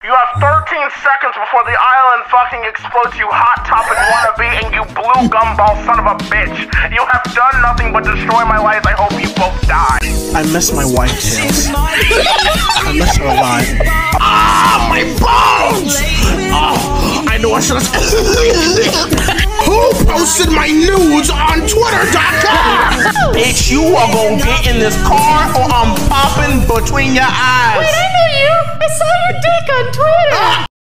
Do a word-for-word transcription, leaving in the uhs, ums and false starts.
You have thirteen seconds before the island fucking explodes, you hot topic wannabe, and you blue gumball son of a bitch. You have done nothing but destroy my life. I hope you both die. I miss my wife, Tails. I miss her alive. Ah, my bones! Oh, I know I should have. Who posted my nudes on Twitter dot com? Bitch, you are gonna get in this car or I'm popping between your eyes. Wait, I know you. I saw your dick on Twitter.